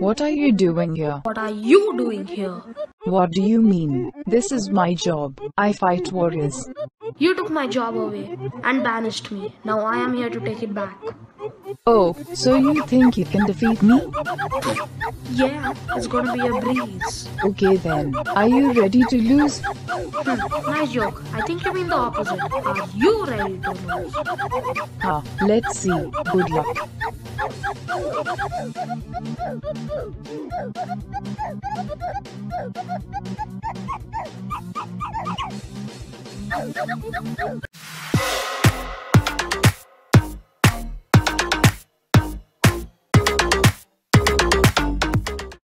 What are you doing here? What are you doing here? What do you mean? This is my job. I fight warriors. You took my job away and banished me. Now I am here to take it back. Oh, so you think you can defeat me? Yeah, it's gonna be a breeze. Okay then. Are you ready to lose? Nice joke. I think you mean the opposite. Are you ready to lose? Let's see. Good luck.